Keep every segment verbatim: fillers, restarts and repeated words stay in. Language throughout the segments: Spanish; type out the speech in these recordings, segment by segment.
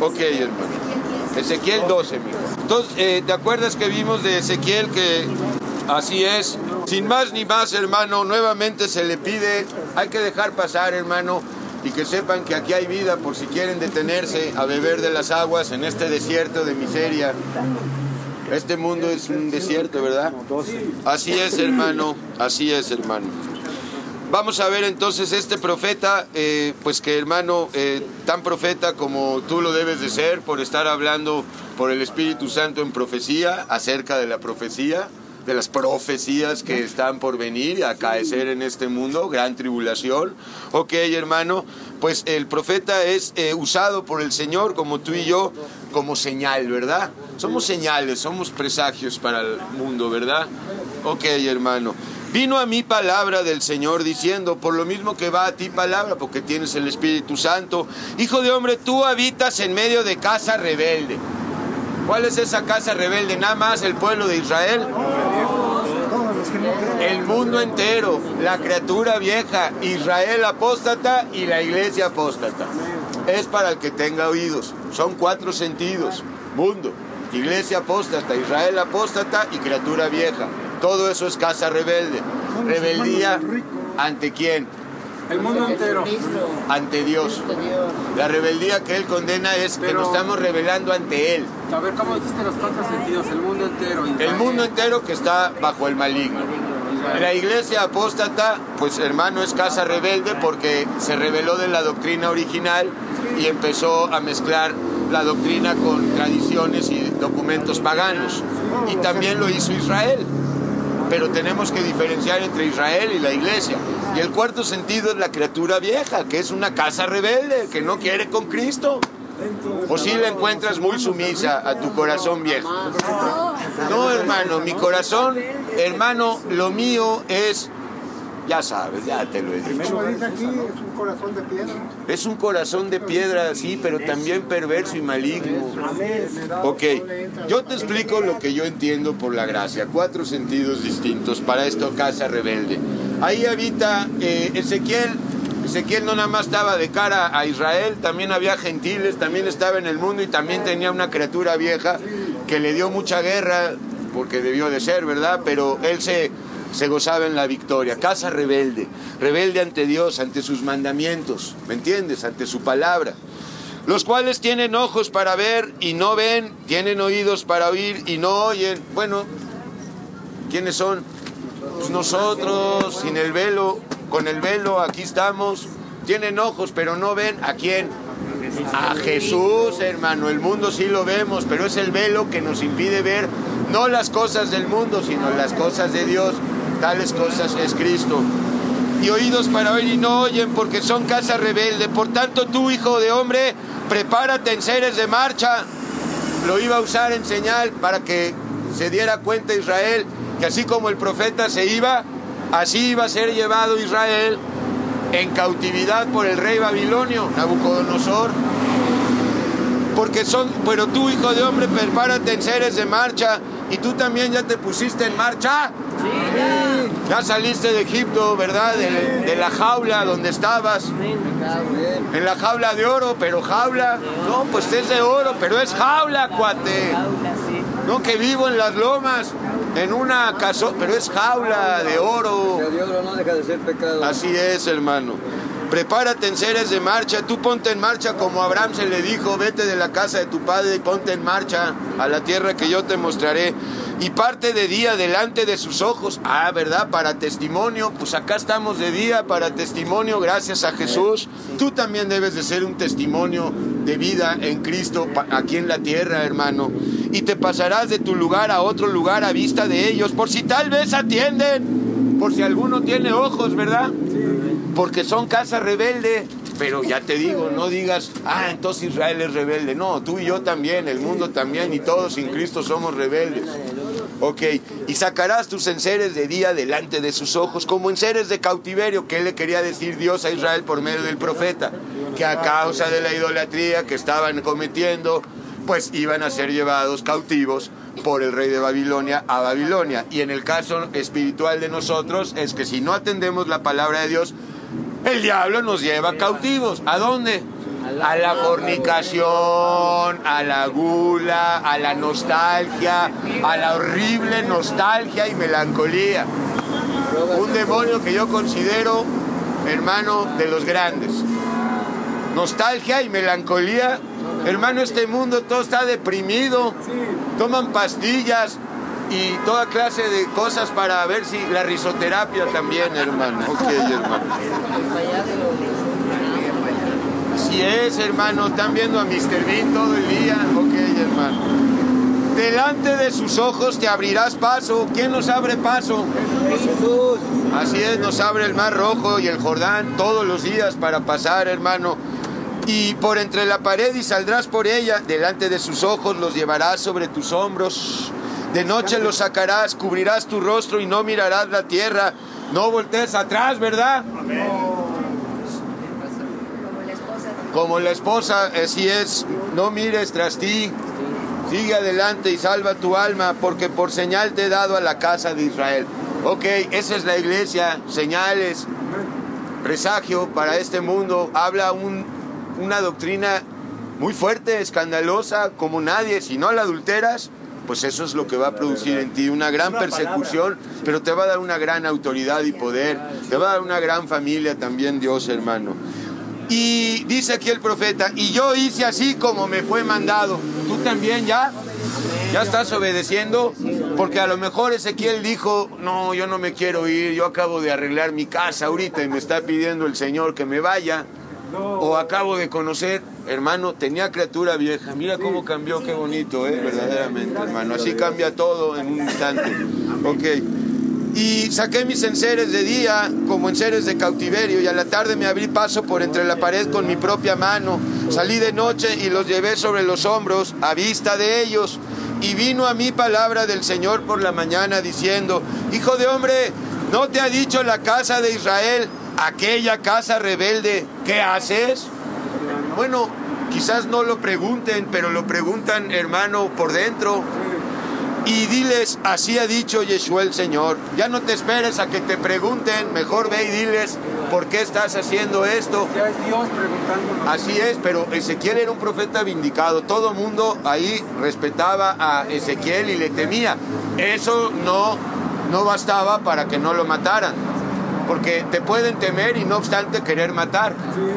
Ok, hermano. Ezequiel doce, mijo. Entonces, eh, ¿te acuerdas que vimos de Ezequiel que así es? Sin más ni más, hermano, nuevamente se le pide, hay que dejar pasar, hermano, y que sepan que aquí hay vida por si quieren detenerse a beber de las aguas en este desierto de miseria. Este mundo es un desierto, ¿verdad? Así es, hermano, así es, hermano. Vamos a ver entonces este profeta, eh, pues que hermano, eh, tan profeta como tú lo debes de ser por estar hablando por el Espíritu Santo en profecía, acerca de la profecía, de las profecías que están por venir y acaecer en este mundo, gran tribulación. Ok, hermano, pues el profeta es eh, usado por el Señor, como tú y yo, como señal, ¿verdad? Somos señales, somos presagios para el mundo, ¿verdad? Ok, hermano. Vino a mí palabra del Señor diciendo, por lo mismo que va a ti palabra, porque tienes el Espíritu Santo, hijo de hombre, tú habitas en medio de casa rebelde. ¿Cuál es esa casa rebelde? Nada más el pueblo de Israel. El mundo entero, la criatura vieja, Israel apóstata y la iglesia apóstata. Es para el que tenga oídos. Son cuatro sentidos. Mundo, iglesia apóstata, Israel apóstata y criatura vieja. Todo eso es casa rebelde. Rebeldía ¿ante quién? El mundo entero. Ante Dios. La rebeldía que Él condena es que nos estamos rebelando ante Él. A ver, ¿cómo dijiste los cuatro sentidos? El mundo entero. Israel. El mundo entero que está bajo el maligno. La iglesia apóstata, pues hermano, es casa rebelde porque se rebeló de la doctrina original y empezó a mezclar la doctrina con tradiciones y documentos paganos. Y también lo hizo Israel. Pero tenemos que diferenciar entre Israel y la iglesia. Y el cuarto sentido es la criatura vieja, que es una casa rebelde, que no quiere con Cristo. O si la encuentras muy sumisa a tu corazón viejo. No, hermano, mi corazón, hermano, lo mío es, ya sabes, ya te lo he dicho. Como dice aquí, es un corazón de piedra. Es un corazón de piedra, sí, pero también perverso y maligno. Ok, yo te explico lo que yo entiendo por la gracia. Cuatro sentidos distintos para esta casa rebelde. Ahí habita eh, Ezequiel. Ezequiel no nada más estaba de cara a Israel, también había gentiles, también estaba en el mundo y también tenía una criatura vieja que le dio mucha guerra, porque debió de ser, ¿verdad? Pero él se... se gozaba en la victoria. Casa rebelde, rebelde ante Dios, ante sus mandamientos, ¿me entiendes? Ante su palabra. Los cuales tienen ojos para ver y no ven, tienen oídos para oír y no oyen. Bueno, ¿quiénes son? Pues nosotros, sin el velo, con el velo, aquí estamos. Tienen ojos, pero no ven. ¿A quién? A Jesús, hermano. El mundo sí lo vemos, pero es el velo que nos impide ver no las cosas del mundo, sino las cosas de Dios. Tales cosas es Cristo. Y oídos para oír y no oyen, porque son casa rebelde. Por tanto, tú, hijo de hombre, prepárate en seres de marcha. Lo iba a usar en señal para que se diera cuenta Israel que así como el profeta se iba, así iba a ser llevado Israel en cautividad por el rey babilonio, Nabucodonosor. Porque son, pero tú, hijo de hombre, prepárate en seres de marcha. ¿Y tú también ya te pusiste en marcha? Sí, ya. Ya saliste de Egipto, ¿verdad? De, de la jaula donde estabas. En la jaula de oro, pero jaula. No, pues es de oro, pero es jaula, cuate. No, que vivo en las lomas, en una casa, pero es jaula de oro. El de oro no deja de ser pecado. Así es, hermano. Prepárate en seres de marcha, tú ponte en marcha como a Abraham se le dijo, vete de la casa de tu padre y ponte en marcha a la tierra que yo te mostraré. Y parte de día delante de sus ojos. Ah, ¿verdad? Para testimonio. Pues acá estamos de día para testimonio, gracias a Jesús. Tú también debes de ser un testimonio de vida en Cristo aquí en la tierra, hermano. Y te pasarás de tu lugar a otro lugar a vista de ellos, por si tal vez atienden, por si alguno tiene ojos, ¿verdad? Porque son casa rebelde. Pero ya te digo, no digas, ah, entonces Israel es rebelde. No, tú y yo también, el mundo también, y todos sin Cristo somos rebeldes. Ok, y sacarás tus enseres de día delante de sus ojos, como enseres de cautiverio. ¿Qué le quería decir Dios a Israel por medio del profeta? Que a causa de la idolatría que estaban cometiendo, pues iban a ser llevados cautivos por el rey de Babilonia a Babilonia. Y en el caso espiritual de nosotros es que si no atendemos la palabra de Dios, el diablo nos lleva cautivos. ¿A dónde? a la fornicación, a la gula, a la nostalgia, a la horrible nostalgia y melancolía. Un demonio que yo considero, hermano, de los grandes. Nostalgia y melancolía. Hermano, este mundo todo está deprimido. Toman pastillas y toda clase de cosas para ver si la risoterapia también, hermano. Ok, hermano. Así es, hermano. Están viendo a mister Bean todo el día. Ok, hermano. Delante de sus ojos te abrirás paso. ¿Quién nos abre paso? Jesús. Así es, nos abre el Mar Rojo y el Jordán todos los días para pasar, hermano. Y por entre la pared y saldrás por ella. Delante de sus ojos los llevarás sobre tus hombros. De noche los sacarás, cubrirás tu rostro y no mirarás la tierra. No voltees atrás, ¿verdad? Amén. Como la esposa, así es. No mires tras ti. Sigue adelante y salva tu alma, porque por señal te he dado a la casa de Israel. Ok, esa es la iglesia. Señales, presagio para este mundo. Habla un, una doctrina muy fuerte, escandalosa, como nadie. Si no la adulteras, pues eso es lo que va a producir en ti, una gran persecución, pero te va a dar una gran autoridad y poder, te va a dar una gran familia también Dios, hermano. Y dice aquí el profeta, y yo hice así como me fue mandado. ¿Tú también ya? ¿Ya estás obedeciendo? Porque a lo mejor Ezequiel dijo, no, yo no me quiero ir, yo acabo de arreglar mi casa ahorita y me está pidiendo el Señor que me vaya. O acabo de conocer, hermano, tenía criatura vieja. Mira cómo cambió, qué bonito, ¿eh? Verdaderamente, hermano. Así cambia todo en un instante. Ok. Y saqué mis enseres de día como enseres de cautiverio, y a la tarde me abrí paso por entre la pared con mi propia mano. Salí de noche y los llevé sobre los hombros a vista de ellos. Y vino a mí palabra del Señor por la mañana diciendo, hijo de hombre, ¿no te ha dicho la casa de Israel, aquella casa rebelde, qué haces? Bueno, quizás no lo pregunten, pero lo preguntan, hermano, por dentro. Y diles, así ha dicho Yeshua el Señor. Ya no te esperes a que te pregunten, mejor ve y diles, ¿por qué estás haciendo esto? Ya es Dios preguntándonos. Así es, pero Ezequiel era un profeta vindicado. Todo el mundo ahí respetaba a Ezequiel y le temía. Eso no, no bastaba para que no lo mataran. Porque te pueden temer y no obstante querer matar.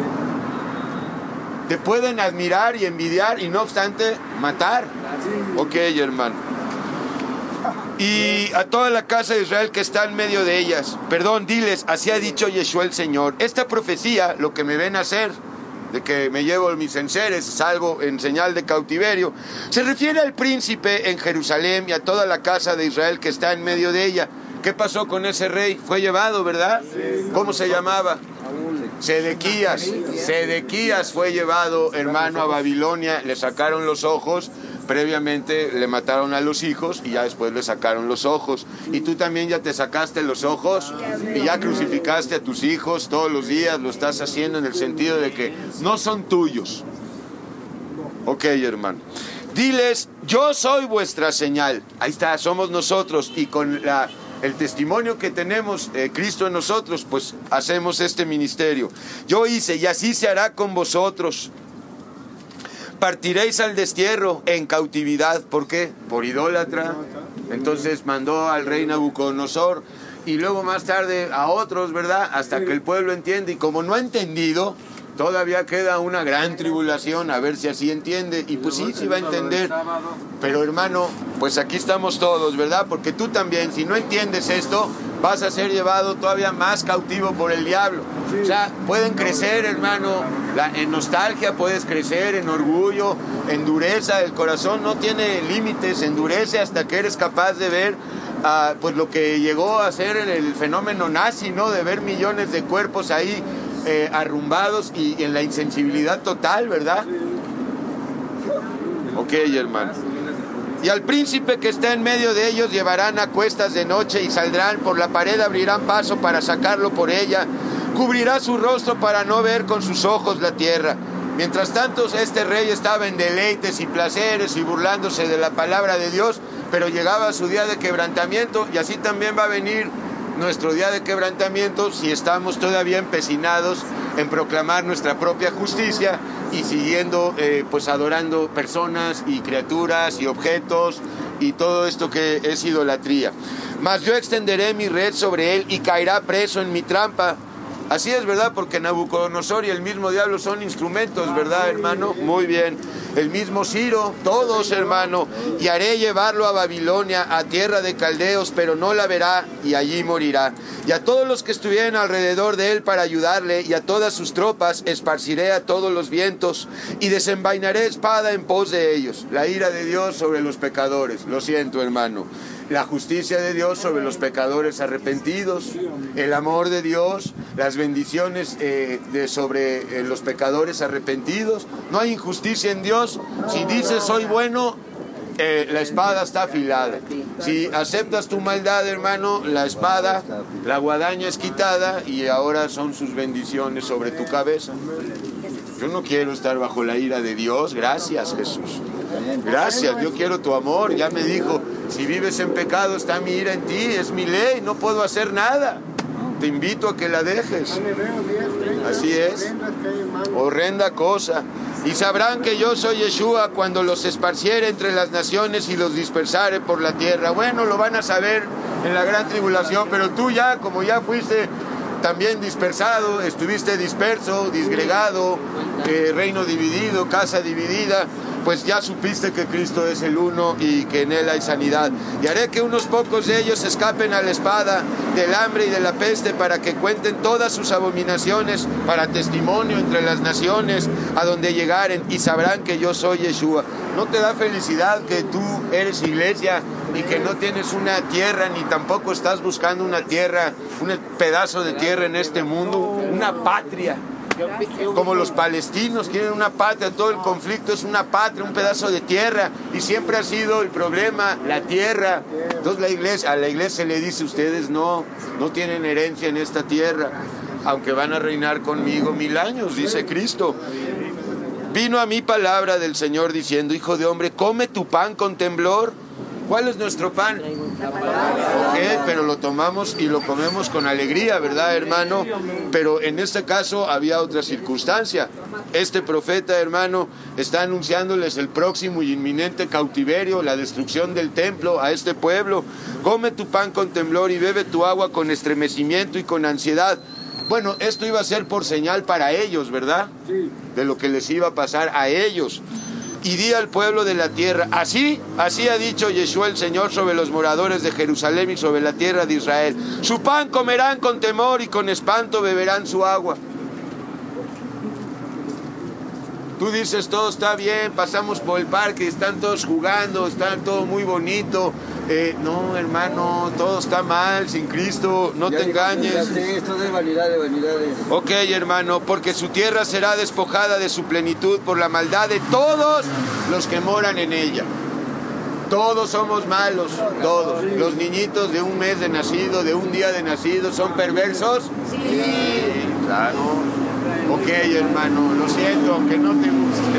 Te pueden admirar y envidiar y no obstante matar. Ok, hermano. Y a toda la casa de Israel que está en medio de ellas, perdón, diles, así ha dicho Yeshua el Señor. Esta profecía, lo que me ven hacer, de que me llevo mis enseres, salgo en señal de cautiverio, se refiere al príncipe en Jerusalén y a toda la casa de Israel que está en medio de ella. ¿Qué pasó con ese rey? Fue llevado, ¿verdad? ¿Cómo se llamaba? Sedequías. Sedequías fue llevado, hermano, a Babilonia, le sacaron los ojos. Previamente le mataron a los hijos y ya después le sacaron los ojos. Y tú también ya te sacaste los ojos y ya crucificaste a tus hijos todos los días. Lo estás haciendo en el sentido de que no son tuyos. Ok, hermano. Diles, yo soy vuestra señal. Ahí está, somos nosotros. Y con la, el testimonio que tenemos, eh, Cristo en nosotros, pues hacemos este ministerio. Yo hice, y así se hará con vosotros. Partiréis al destierro en cautividad. ¿Por qué? Por idólatra. Entonces mandó al rey Nabucodonosor y luego más tarde a otros, ¿verdad? Hasta que el pueblo entiende. Y como no ha entendido, todavía queda una gran tribulación, a ver si así entiende. Y pues sí, sí va a entender. Pero hermano, pues aquí estamos todos, ¿verdad? Porque tú también, si no entiendes esto, vas a ser llevado todavía más cautivo por el diablo. O sea, pueden crecer, hermano, la, en nostalgia, puedes crecer en orgullo, en dureza. El corazón no tiene límites, endurece hasta que eres capaz de ver uh, pues lo que llegó a ser el, el fenómeno nazi, ¿no? De ver millones de cuerpos ahí eh, arrumbados y en la insensibilidad total, ¿verdad? Ok, hermano. Y al príncipe que está en medio de ellos llevarán a cuestas de noche y saldrán por la pared, abrirán paso para sacarlo por ella. Cubrirá su rostro para no ver con sus ojos la tierra. Mientras tanto, este rey estaba en deleites y placeres y burlándose de la palabra de Dios, pero llegaba su día de quebrantamiento, y así también va a venir nuestro día de quebrantamiento si estamos todavía empecinados en proclamar nuestra propia justicia y siguiendo, eh, pues adorando personas y criaturas y objetos y todo esto que es idolatría. Mas yo extenderé mi red sobre él y caerá preso en mi trampa. Así es, ¿verdad? Porque Nabucodonosor y el mismo diablo son instrumentos, ¿verdad, hermano? Muy bien. El mismo Ciro, todos, hermano. Y haré llevarlo a Babilonia, a tierra de caldeos, pero no la verá y allí morirá. Y a todos los que estuvieran alrededor de él para ayudarle y a todas sus tropas esparciré a todos los vientos y desenvainaré espada en pos de ellos. La ira de Dios sobre los pecadores. Lo siento, hermano. La justicia de Dios sobre los pecadores arrepentidos, el amor de Dios, las bendiciones eh, de sobre eh, los pecadores arrepentidos. No hay injusticia en Dios. Si dices soy bueno, eh, la espada está afilada. Si aceptas tu maldad, hermano, la espada, la guadaña es quitada y ahora son sus bendiciones sobre tu cabeza. Yo no quiero estar bajo la ira de Dios. Gracias, Jesús. Gracias, yo quiero tu amor. Ya me dijo, si vives en pecado está mi ira en ti, es mi ley, no puedo hacer nada. Te invito a que la dejes. Así es. Horrenda cosa. Y sabrán que yo soy Yeshua cuando los esparciere entre las naciones y los dispersare por la tierra. Bueno, lo van a saber en la gran tribulación, pero tú ya, como ya fuiste también dispersado, estuviste disperso, disgregado, eh, reino dividido, casa dividida, pues ya supiste que Cristo es el uno y que en Él hay sanidad. Y haré que unos pocos de ellos escapen a la espada, del hambre y de la peste, para que cuenten todas sus abominaciones para testimonio entre las naciones a donde llegaren, y sabrán que yo soy Yeshua. ¿No te da felicidad que tú eres iglesia y que no tienes una tierra, ni tampoco estás buscando una tierra, un pedazo de tierra en este mundo, una patria? Como los palestinos quieren una patria, todo el conflicto es una patria, un pedazo de tierra, y siempre ha sido el problema la tierra. Entonces la iglesia, a la iglesia le dice, ustedes no, no tienen herencia en esta tierra, aunque van a reinar conmigo mil años, dice Cristo. Vino a mí palabra del Señor diciendo, hijo de hombre, come tu pan con temblor. ¿Cuál es nuestro pan? Ok, pero lo tomamos y lo comemos con alegría, ¿verdad, hermano? Pero en este caso había otra circunstancia. Este profeta, hermano, está anunciándoles el próximo y inminente cautiverio, la destrucción del templo a este pueblo. Come tu pan con temblor y bebe tu agua con estremecimiento y con ansiedad. Bueno, esto iba a ser por señal para ellos, ¿verdad? De lo que les iba a pasar a ellos. Y di al pueblo de la tierra, así, así ha dicho Yeshua el Señor sobre los moradores de Jerusalén y sobre la tierra de Israel. Su pan comerán con temor y con espanto beberán su agua. Tú dices, todo está bien, pasamos por el parque, están todos jugando, está todo muy bonito. Eh, no, hermano, todo está mal, sin Cristo, no ya te engañes. Esto es vanidad de vanidades. Ok, hermano, porque su tierra será despojada de su plenitud por la maldad de todos los que moran en ella. Todos somos malos, todos. Los niñitos de un mes de nacido, de un día de nacido, ¿son perversos? Sí, claro. Ok, hermano, lo siento, aunque no te guste.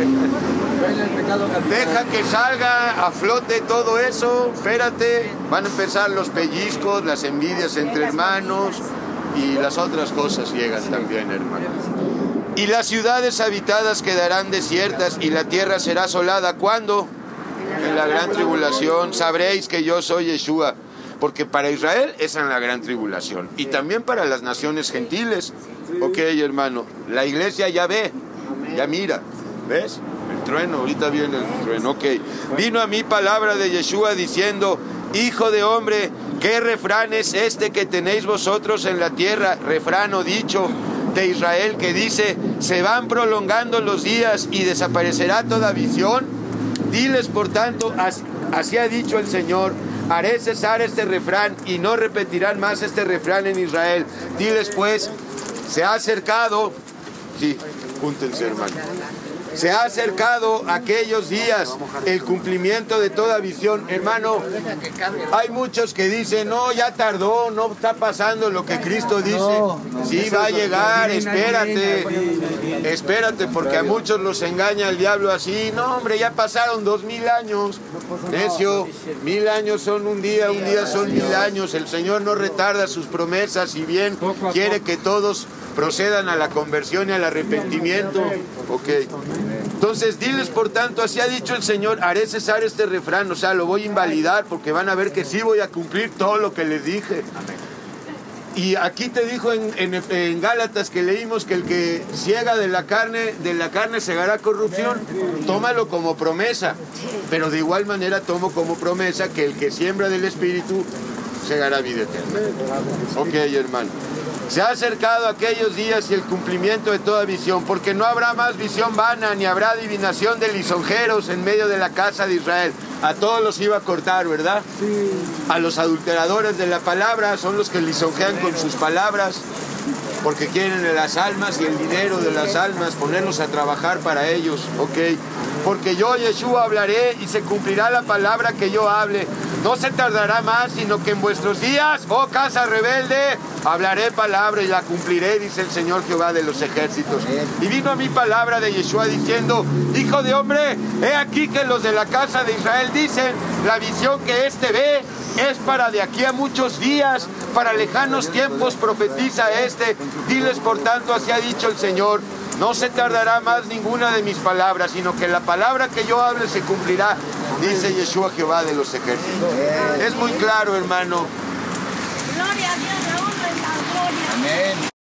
Deja que salga a flote todo eso, espérate. Van a empezar los pellizcos, las envidias entre hermanos y las otras cosas llegan también, hermano. Y las ciudades habitadas quedarán desiertas y la tierra será asolada. ¿Cuándo? En la gran tribulación. Sabréis que yo soy Yeshua. Porque para Israel es en la gran tribulación. Y también para las naciones gentiles. Ok, hermano. La iglesia ya ve, ya mira. ¿Ves? El trueno, ahorita viene el trueno. Ok. Vino a mí palabra de Yeshua diciendo, hijo de hombre, ¿qué refrán es este que tenéis vosotros en la tierra? Refrán o dicho de Israel que dice, se van prolongando los días y desaparecerá toda visión. Diles, por tanto, así ha dicho el Señor, haré cesar este refrán y no repetirán más este refrán en Israel. Diles pues, se ha acercado, sí, júntense, hermano. Se ha acercado aquellos días, el cumplimiento de toda visión. Hermano, hay muchos que dicen, no, ya tardó, no está pasando lo que Cristo dice. Sí, va a llegar, espérate, espérate, porque a muchos los engaña el diablo así. No, hombre, ya pasaron dos mil años. Necio, mil años son un día, un día son mil años. El Señor no retarda sus promesas y bien quiere que todos procedan a la conversión y al arrepentimiento. Ok. Entonces, diles por tanto, así ha dicho el Señor, haré cesar este refrán, o sea, lo voy a invalidar porque van a ver que sí voy a cumplir todo lo que les dije. Y aquí te dijo en, en, en Gálatas que leímos que el que ciega de la carne, de la carne segará corrupción. Tómalo como promesa, pero de igual manera tomo como promesa que el que siembra del Espíritu segará vida eterna. Ok, hermano. Se ha acercado aquellos días y el cumplimiento de toda visión, porque no habrá más visión vana, ni habrá adivinación de lisonjeros en medio de la casa de Israel. A todos los iba a cortar, ¿verdad? Sí. A los adulteradores de la palabra, son los que lisonjean con sus palabras, porque quieren las almas y el dinero de las almas, ponerlos a trabajar para ellos, ¿ok? Porque yo, Yeshua, hablaré y se cumplirá la palabra que yo hable. No se tardará más, sino que en vuestros días, oh casa rebelde, hablaré palabra y la cumpliré, dice el Señor Jehová de los ejércitos. Y vino a mí palabra de Yeshua diciendo, hijo de hombre, he aquí que los de la casa de Israel dicen, la visión que éste ve es para de aquí a muchos días, para lejanos tiempos profetiza este. Diles por tanto, así ha dicho el Señor, no se tardará más ninguna de mis palabras, sino que la palabra que yo hable se cumplirá, dice Yeshua Jehová de los ejércitos. Es muy claro, hermano. Gloria a Dios, la honra y la gloria. Amén.